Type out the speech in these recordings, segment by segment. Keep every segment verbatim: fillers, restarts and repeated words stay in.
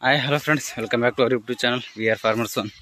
Hi, hello friends. Welcome back to our YouTube channel. We are Farmers One.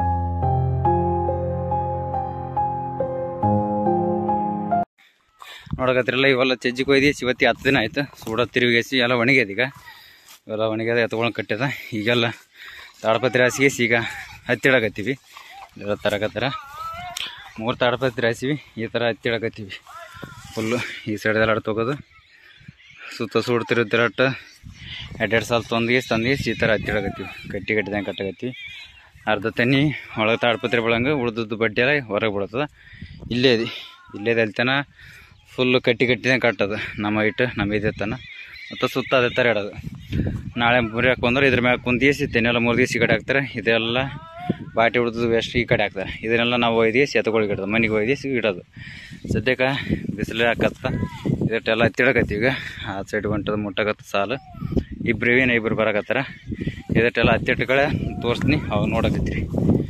ನೋಡಕತ್ತಿರಲ್ಲ ಇವೆಲ್ಲ ಚಜ್ಜಿ ಕೊಯ್ದು ಇವತ್ತಿ ಹತ್ತು ದಿನ ಆಯ್ತು. ಸೂಡ ತಿರುಗಿಸಿ ಎಲ್ಲ ಒಣಗ್ಯದ. ಈಗ ಇವೆಲ್ಲ ಒಣಗ್ಯದ ಎತ್ಕೊಂಡು ಕಟ್ಟ್ಯದ. ಈಗೆಲ್ಲ ತಾಡಪತ್ರಿ ಹಾಸಿಗೆಸಿ ಈಗ ಹತ್ತಿಡಕತ್ತೀವಿ. ಎಲ್ಲ ತರಕತ್ತರ ಮೂರು ತಾಡಪತ್ರಿ ಹಾಸಿವಿ. ಈ ಥರ ಹತ್ತಿಡಕತ್ತೀವಿ. ಫುಲ್ಲು ಈ ಸೈಡೆಲ್ಲ ತೊಗೋದು ಸುತ್ತ ಸೂಡು ತಿರುತ್ತಿರಟ್ಟು ಎರಡೆರಡು ಸಾಲ ತೊಂದಿಗೆ ತಂದಿಗೆ ಈ ಥರ ಹತ್ತಿಡಕತ್ತೀವಿ. ಕಟ್ಟಿ ಕಟ್ಟಿದಂಗೆ ಕಟ್ಟಕತ್ತೀವಿ. ಅರ್ಧ ತನ್ನಿ ಒಳಗೆ ತಾಡಪತ್ರಿ ಬಳಂಗೆ ಉಳ್ದದ್ದು ಬಡ್ಡಿ ಎಲ್ಲ ಹೊರಗೆ ಬಿಡ್ತದೆ. ಇಲ್ಲೇ ಇದೆ ಇಲ್ಲೇದು ಅಲ್ತನ ಫುಲ್ಲು ಕಟ್ಟಿ ಕಟ್ಟಿದಂಗೆ ಕಟ್ಟೋದು ನಮ್ಮ ಇಟ್ಟು ನಮ್ಮ ಇದೆತ್ತನ ಮತ್ತು ಸುತ್ತ ಅದೇ ಥರ ಇಡೋದು. ನಾಳೆ ಮುರಿಯಾಕೆ ಬಂದ್ರೆ ಇದ್ರ ಮ್ಯಾಲೆ ಕುಂದಿಸಿ ತೆನ್ನೆಲ್ಲ ಮೂರು ದಿವಸ ಈ ಕಡೆ ಹಾಕ್ತಾರೆ. ಇದೆಲ್ಲ ಬಾಟಿ ಉಳಿದು ವೇಸ್ಟ್ ಈ ಕಡೆ ಹಾಕ್ತಾರೆ. ಇದನ್ನೆಲ್ಲ ನಾವು ಒಯ್ದಿಸಿ ಎತ್ಕೊಳಿಗೆ ಇಡೋದು, ಮನೆಗೆ ಒಯ್ದಿಸಿ ಇಡೋದು. ಸದ್ಯಕ್ಕೆ ಬಿಸಿಲು ಹಾಕತ್ತ ಇದಟ್ಟೆಲ್ಲ ಹತ್ತಿಡಕತ್ತೀವಿ. ಈಗ ಆ ಸೈಡ್ ಹೊಂಟದ ಮುಟ್ಟಕತ್ತ ಸಾಲು ಇಬ್ರು ಏನು ಇಬ್ರು ಬರಕತ್ತಾರ. ಇದಟ್ಟೆಲ್ಲ ಹತ್ತಿಟ್ಟುಗಳೇ ತೋರಿಸ್ತೀನಿ, ಅವಾಗ ನೋಡಕತ್ತೀರಿ.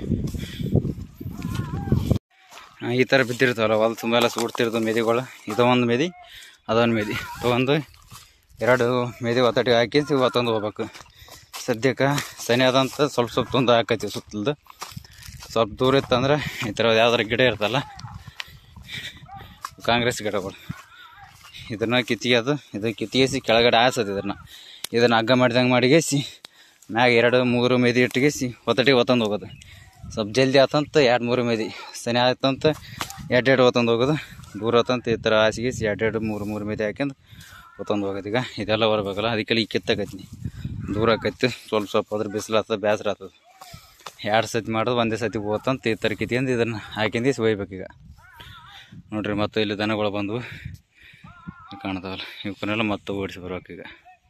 ಈ ಥರ ಬಿದ್ದಿರ್ತಾವಲ್ಲ ಹೊಲ ತುಂಬ ಎಲ್ಲ ಸುಡ್ತಿರ್ತವೆ ಮೆದಿಗಳು. ಇದೊಂದು ಮೆದಿ ಅದೊಂದು ಮೆದಿ ತೊಗೊಂಡು ಎರಡು ಮೆದಿ ಒತ್ತಟಿ ಹಾಕಿ ಒತ್ತೊಂದು ಹೋಗ್ಬೇಕು. ಸದ್ಯಕ್ಕೆ ಸನಿ ಆದಂತ ಸ್ವಲ್ಪ ಸ್ವಲ್ಪ ತೊಂದು ಹಾಕೈತಿ ಸುತ್ತಲ್ದು. ಸ್ವಲ್ಪ ದೂರ ಇತ್ತಂದ್ರೆ ಈ ಥರ ಯಾವ್ದಾರ ಗಿಡ ಇರ್ತಲ್ಲ, ಕಾಂಗ್ರೆಸ್ ಗಿಡಗಳು, ಇದನ್ನು ಕಿತ್ತಿಗೆದು ಇದು ಕಿತ್ತಿಗೆಸಿ ಕೆಳಗಡೆ ಹಾಸೋದು. ಇದನ್ನು ಇದನ್ನು ಹಗ್ಗ ಮಾಡಿದಂಗೆ ಮಾಡಿಗೇಸಿ ಮ್ಯಾಗ ಎರಡು ಮೂರು ಮೆದಿ ಇಟ್ಟಿಗೆಸಿ ಒತ್ತಟಿಗೆ ಒತ್ತೊಂದು ಹೋಗೋದು. ಸ್ವಲ್ಪ ಜಲ್ದಿ ಆತಂತ ಎರಡು ಮೂರು ಮೆದಿ, ಸನಿ ಆಯ್ತಂತ ಎರಡು ಎರಡು ಒತ್ತೊಂದು ಹೋಗೋದು. ದೂರ ಆತಂತ ಈ ಥರ ಹಾಸಿಗೆಸಿ ಎರಡು ಎರಡು ಮೂರು ಮೂರು ಮೆದಿ ಹಾಕ್ಯಂದು ಒತ್ತೊಂದು ಹೋಗೋದು. ಈಗ ಇದೆಲ್ಲ ಬರ್ಬೇಕಲ್ಲ, ಅದಕ್ಕೆಲ್ಲ ಈಗ ಕಿತ್ತಕತ್ತೀನಿ. ದೂರ ಆಕೈತಿ ಸ್ವಲ್ಪ ಸ್ವಲ್ಪ ಅದ್ರ ಬಿಸಿಲು ಆಗ್ತದೆ, ಬೇಸರ ಆಗ್ತದೆ. ಎರಡು ಸತಿ ಮಾಡೋದು ಒಂದೇ ಸತಿ ಹೋತಂತ ಈ ಥರ ಕಿತ್ಕೊಂಡು ಇದನ್ನು ಹಾಕಿಂದು ಒಯ್ಬೇಕೀಗ. ನೋಡಿರಿ ಮತ್ತು ಇಲ್ಲಿ ದನಗಳು ಬಂದವು ಕಾಣ್ತಾವಲ್ಲ, ಇವಕ್ಕನ್ನೆಲ್ಲ ಮತ್ತೆ ಓಡಿಸಿ ಬರ್ಬೇಕೀಗ.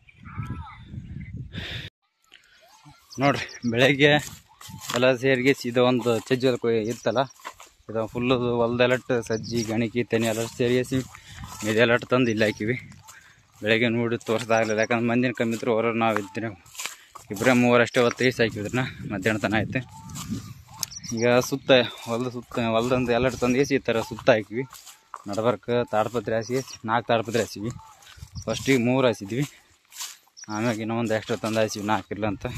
ನೋಡಿರಿ ಬೆಳಗ್ಗೆ ಎಲ್ಲ ಸೇರಿಗೆ ಇದು ಒಂದು ಸಜ್ಜಿ ಇತ್ತಲ್ಲ, ಇದು ಫುಲ್ಲು ಹೊಲ್ದೆಲ್ಲಟ್ಟು ಸಜ್ಜಿ ಗಣಿಕಿ ತೆನೆ ಎಲ್ಲ ಸೇರಿಸಿ ಇದೆಲ್ಲಟ್ಟು ತಂದು ಇಲ್ಲಿ ಹಾಕಿವಿ. ಬೆಳಗ್ಗೆ ನೋಡಿ ತೋರಿಸ್ದಾಗಲಿಲ್ಲ, ಯಾಕಂದ್ರೆ ಮಂದಿನ ಕಮ್ಮಿ ಇದ್ರು ಹೊರ ನಾವು ಇದ್ದೀನಿ ಇಬ್ಬರೇ ಮೂವರಷ್ಟೇ ಹೊತ್ತು ಈಸು ಹಾಕಿದ್ರನ್ನ ಮಧ್ಯಾಹ್ನ ತನ ಆಯ್ತು. ಈಗ ಸುತ್ತ ಹೊಲ್ದ ಸುತ್ತ ಹೊಲ್ದಂದು ಎಲ್ಲಟ್ಟು ತಂದು ಈಸಿ ಈ ಥರ ಸುತ್ತ ಹಾಕಿವಿ. ನಡ್ಬರ್ಕ ತಾಡ್ಪತ್ರಿ ಹಾಸಿ ನಾಲ್ಕು ತಾಡ್ಪತ್ರಿ ಹಾಸಿವಿ. ಫಸ್ಟಿಗೆ ಮೂರು ಹಾಸಿದ್ವಿ, ಆಮ್ಯಾಗ ಇನ್ನೊಂದು ಎಕ್ಸ್ಟ್ರಾ ತಂದು ಹಾಸಿವಿ ನಾಲ್ಕು ಇಲ್ಲ ಅಂತ.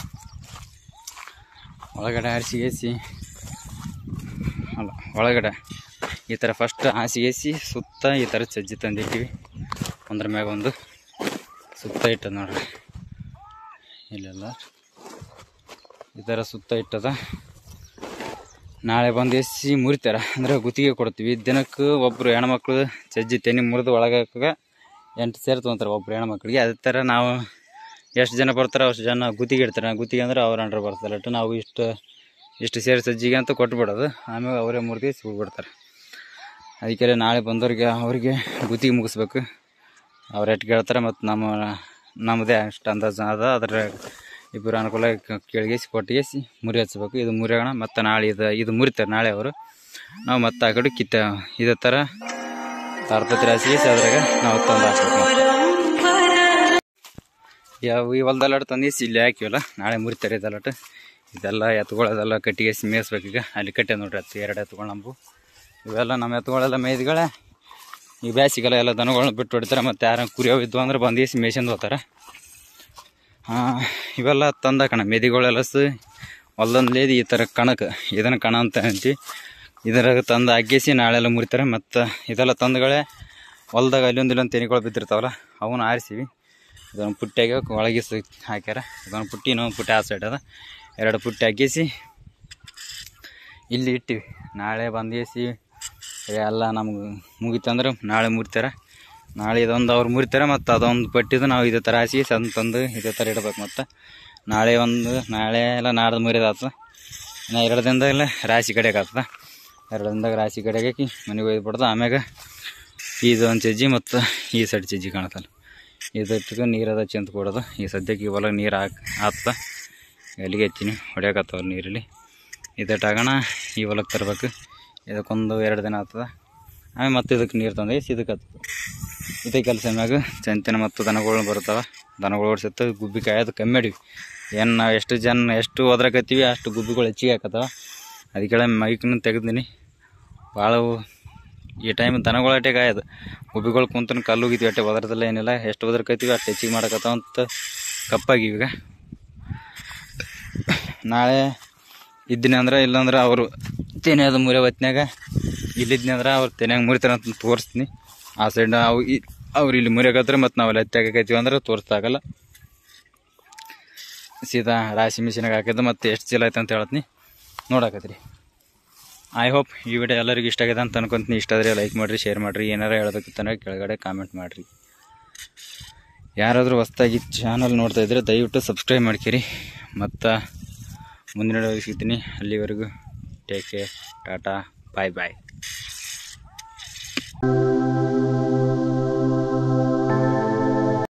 ಒಳಗಡೆ ಹಾಸಿಗೆಸಿ ಅಲ್ಲ ಒಳಗಡೆ ಈ ಥರ ಫಸ್ಟ್ ಹಾಸಿಗೆಸಿ ಸುತ್ತ ಈ ಥರ ಸಜ್ಜಿ ತಂದಿಟ್ಟಿವಿ. ಒಂದ್ರ ಮ್ಯಾಗ ಒಂದು ಸುತ್ತ ಇಟ್ಟದ ನೋಡ್ರಿ, ಇಲ್ಲೆಲ್ಲ ಈ ಥರ ಸುತ್ತ ಇಟ್ಟದ. ನಾಳೆ ಬಂದು ಎಸಿ ಮುರಿತಾರ ಅಂದ್ರೆ ಗುತ್ತಿಗೆ ಕೊಡ್ತೀವಿ. ದಿನಕ್ಕೆ ಒಬ್ಬರು ಹೆಣ್ಮಕ್ಳು ಸಜ್ಜಿ ತೆನಿ ಮುರಿದು ಒಳಗೆ ಎಂಟು ಸೇರು ತೊಗೊಂತಾರೆ ಒಬ್ಬರು ಹೆಣ್ಮಕ್ಳಿಗೆ. ಅದೇ ಥರ ನಾವು ಎಷ್ಟು ಜನ ಬರ್ತಾರೆ ಅಷ್ಟು ಜನ ಗುತ್ತಿಗೆ ಇಡ್ತಾರೆ. ಗುತ್ತಿಗೆ ಅಂದ್ರೆ ಅವ್ರ ಅಂಡ್ರೆ ಬರ್ತಾರೆ. ಒಟ್ಟು ನಾವು ಇಷ್ಟು ಇಷ್ಟು ಸೇರಿ ಸಜ್ಜಿಗೆ ಅಂತ ಕೊಟ್ಬಿಡೋದು, ಆಮೇಲೆ ಅವರೇ ಮೂರು ದಿವಸ ಹೋಗ್ಬಿಡ್ತಾರೆ. ಅದಕ್ಕೆ ನಾಳೆ ಬಂದವ್ರಿಗೆ ಅವ್ರಿಗೆ ಗುತ್ತಿಗೆ ಮುಗಿಸ್ಬೇಕು. ಅವ್ರು ಎಷ್ಟು ಕೇಳ್ತಾರೆ ಮತ್ತು ನಮ್ಮ ನಮ್ಮದೇ ಅಷ್ಟು ಅಂದಾಜು ಅದ. ಅದರ ಇಬ್ಬರು ಅನುಕೂಲ ಕೇಳಿಗೆಸಿ ಕೊಟ್ಟಿಗೆಸಿ ಮುರಿ ಹಚ್ಬೇಕು. ಇದು ಮುರಿಯೋಣ ಮತ್ತು ನಾಳೆ ಇದು ಇದು ಮುರಿತಾರೆ ನಾಳೆ ಅವರು. ನಾವು ಮತ್ತೆ ಆ ಕಡೆ ಕಿತ್ತ ಇದೇ ಥರ ತಾಡ್ಪತ್ರಿ ಹಾಸಿಗೆಸಿ ಅದ್ರಾಗ ನಾವು ತಂದು ಹಾಕ್ಬೇಕು. ಯಾವ ಈ ಹೊಲ್ದೆಲ್ಲಟ್ಟು ತಂದಿಸಿ ಇಲ್ಲಿ ಹಾಕಿವಲ್ಲ, ನಾಳೆ ಮುರಿತಾರೆ ಇದೆಲ್ಲಟ್ಟು. ಇದೆಲ್ಲ ಎತ್ಕೊಳ್ಳೋದೆಲ್ಲ ಕಟ್ಟಿಗೆಸಿ ಮೇಯಿಸ್ಬೇಕೀಗ. ಅಲ್ಲಿ ಕಟ್ಟೆ ನೋಡ್ರಿ ಹತ್ತು ಎರಡು ಎತ್ಗಳು ನಮ್ಮವು. ಇವೆಲ್ಲ ನಮ್ಮ ಎತ್ಗಳೆಲ್ಲ ಮೇಯ್ದುಗಳೇ ಈ ಬ್ಯಾಸಿಗೆಲ್ಲ ಎಲ್ಲ ದನಗಳನ್ನ ಬಿಟ್ಟು ಹೊಡಿತಾರೆ. ಮತ್ತು ಯಾರು ಕುರಿಯವು ಇದ್ವು ಅಂದ್ರೆ ಬಂದಿಸಿ ಮೇಯ್ಸಂದು ಹೋಗ್ತಾರೆ. ಇವೆಲ್ಲ ತಂದ ಕಣ ಮೆದಿಗಳೆಲ್ಲ ಸ ಹೊಲ್ದಂದ್ಲೇದು ಈ ಥರ ಕಣಕ್ಕೆ ಇದನ್ನು ಕಣ ಅಂತ ಅಂತೀವಿ. ಇದ್ರಾಗ ತಂದು ಹಾಕಿಸಿ ನಾಳೆಲ್ಲ ಮುರಿತಾರೆ. ಮತ್ತು ಇದೆಲ್ಲ ತಂದುಗಳೇ ಹೊಲ್ದಾಗ ಅಲ್ಲೊಂದು ಇಲ್ಲೊಂದು ತೆನಿಗಳು ಬಿದ್ದಿರ್ತಾವಲ್ಲ, ಅವನ್ನ ಆರಿಸಿವಿ. ಇದೊಂದು ಪುಟ್ಟಿಯಾಗಿ ಒಳಗಿಸಿ ಹಾಕ್ಯಾರ. ಇದೊಂದು ಪುಟ್ಟಿ ಇನ್ನೊಂದು ಪುಟ್ಟಿ ಆ ಸೈಡ್ ಅದ. ಎರಡು ಪುಟ್ಟಿ ಹಾಕಿಸಿ ಇಲ್ಲಿ ಇಟ್ಟಿವಿ. ನಾಳೆ ಬಂದಿಸಿ ಎಲ್ಲ ನಮ್ಗೆ ಮುಗಿತಂದ್ರೆ ನಾಳೆ ಮುರಿತಾರೆ. ನಾಳೆ ಇದೊಂದು ಅವ್ರು ಮುರಿತಾರೆ ಮತ್ತು ಅದೊಂದು ಪಟ್ಟಿದ್ದು ನಾವು ಇದೇ ಥರ ಹಾಸಿ ಸಣ್ಣ ತಂದು ಇದೇ ಥರ ಇಡ್ಬೇಕು. ಮತ್ತು ನಾಳೆ ಒಂದು ನಾಳೆ ಎಲ್ಲ ನಾಡ್ದು ಮುರಿದಾಗ್ತದೆ. ಇನ್ನು ಎರಡು ದಿನದಾಗೆಲ್ಲ ರಾಶಿ ಕಡೆಗೆ ಆಗ್ತದೆ. ಎರಡು ದಿನದಾಗ ರಾಶಿ ಕಡೆಗೆ ಹಾಕಿ ಮನೆಗೆ ಒಯ್ದುಬಿಡ್ದು. ಆಮ್ಯಾಗ ಇದೊಂದು ಸಜ್ಜಿ ಮತ್ತು ಈ ಸೈಡ್ ಸಜ್ಜಿ ಕಾಣತ್ತಲ್ಲ, ಇದಕ್ಕೆ ನೀರದ ಚೆಂದ ಕೊಡೋದು. ಈ ಸದ್ಯಕ್ಕೆ ಈ ಹೊಲಕ್ಕೆ ನೀರು ಹಾಕಿ ಆಗ್ತದೆ. ಎಲ್ಲಿಗೆ ಹಚ್ಚಿನಿ ಹೊಡ್ಯಾಕತ್ತವ್ರು ನೀರಲ್ಲಿ. ಇದಟ್ಟಾಗೋಣ ಈ ಹೊಲಕ್ಕೆ ತರಬೇಕು. ಇದಕ್ಕೊಂದು ಎರಡು ದಿನ ಆಗ್ತದೆ. ಆಮೇಲೆ ಮತ್ತೆ ಇದಕ್ಕೆ ನೀರು ತಂದು ಇದಕ್ಕೆ ಹತ್ತದ. ಇದೇ ಕೆಲಸ ಮ್ಯಾಗ ಚಂತಿನ ಮತ್ತು ದನಗಳು ಬರ್ತಾವೆ. ದನಗಳು ಓಡಿಸುತ್ತೆ. ಗುಬ್ಬಿ ಕಾಯೋದು ಕಮ್ಮಿ ಮಾಡಿವಿ. ಏನು ನಾವು ಎಷ್ಟು ಜನ ಎಷ್ಟು ಹೋದ್ರಾಕತ್ತೀವಿ ಅಷ್ಟು ಗುಬ್ಬಿಗಳು ಹೆಚ್ಚಿಗೆ ಹಾಕತ್ತವ. ಅದಕ್ಕೆ ಮೈಕನ್ನು ತೆಗೆದಿನಿ ಭಾಳ. ಈ ಟೈಮ್ ದನಗಳ ಅಟ್ಟೆ ಕಾಯೋದು, ಗುಬ್ಬಿಗಳು ಕುಂತನ ಕಲ್ಲು ಹೋಗಿದ್ವಿ ಅಟ್ಟೆ ಒದರದಲ್ಲ ಏನಿಲ್ಲ. ಎಷ್ಟು ಒದರ್ಕೈತೀವಿ ಅಷ್ಟು ಹೆಚ್ಚಿಗೆ ಮಾಡಕತ್ತಾವ ಅಂತ ಕಪ್ಪಾಗಿವಿ. ಈಗ ನಾಳೆ ಇದ್ದೀನಿ ಅಂದ್ರೆ ಇಲ್ಲಾಂದ್ರೆ ಅವರು ತೆನೆಯದು ಮುರಿ ಹೊತ್ನ್ಯಾಗ ಇಲ್ಲಿದ್ನಿ ಅಂದ್ರೆ ಅವ್ರು ತೆನೆಯಾಗ ಮುರಿತಾರೆ ಅಂತ ತೋರಿಸ್ತೀನಿ. ಆ ಸೈಡ್ ಅವು ಅವ್ರು ಇಲ್ಲಿ ಮುರಿಯಾಕತ್ತಾರೆ ಮತ್ತು ನಾವು ಅಲ್ಲಿ ಹತ್ತಿ ಅಂದ್ರೆ ತೋರಿಸ್ದಾಗಲ್ಲ. ಸೀದಾ ರಾಶಿ ಮಿಷಿನಾಗ ಹಾಕಿದ್ದು ಮತ್ತು ಎಷ್ಟು ಚೀಲ ಆಯ್ತು ಅಂತ ಹೇಳ್ತೀನಿ ನೋಡಾಕತ್ರಿ. ಐ ಹೋಪ್ ಈ ವಿಡಿಯೋ ಎಲ್ಲರಿಗೂ ಇಷ್ಟ ಆಗಿದೆ ಅಂತ ಅನ್ಕೊಂತೀನಿ. ಇಷ್ಟ ಆದರೆ ಲೈಕ್ ಮಾಡಿರಿ, ಶೇರ್ ಮಾಡಿರಿ, ಏನಾರು ಹೇಳೋದಕ್ಕಿಂತ ಕೆಳಗಡೆ ಕಾಮೆಂಟ್ ಮಾಡಿರಿ. ಯಾರಾದರೂ ಹೊಸ್ದಾಗಿ ಚಾನಲ್ ನೋಡ್ತಾ ಇದ್ದರೆ ದಯವಿಟ್ಟು ಸಬ್ಸ್ಕ್ರೈಬ್ ಮಾಡ್ಕೀರಿ. ಮತ್ತು ಮುಂದಿನ ವಿಡಿಯೋ ಸಿಗ್ತೀನಿ. ಅಲ್ಲಿವರೆಗೂ ಟೇಕ್ ಕೇರ್, ಟಾಟಾ, ಬಾಯ್ ಬಾಯ್.